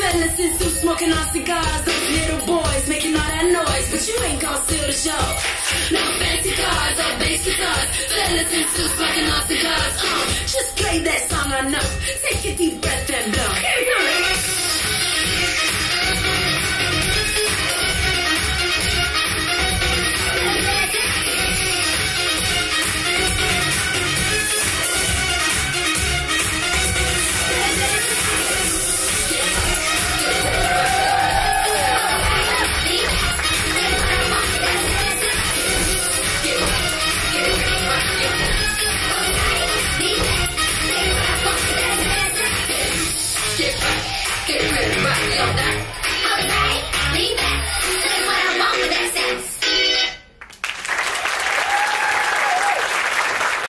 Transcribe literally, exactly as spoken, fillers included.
Fellas in suits smoking on cigars. Those little boys making all that noise, but you ain't gon' steal the show. No fancy cars or bass guitars. Fellas in suits smoking on cigars. Uh, just play that song I know. Take a deep breath and blow. Here we go. Get ready, rock, yo, that.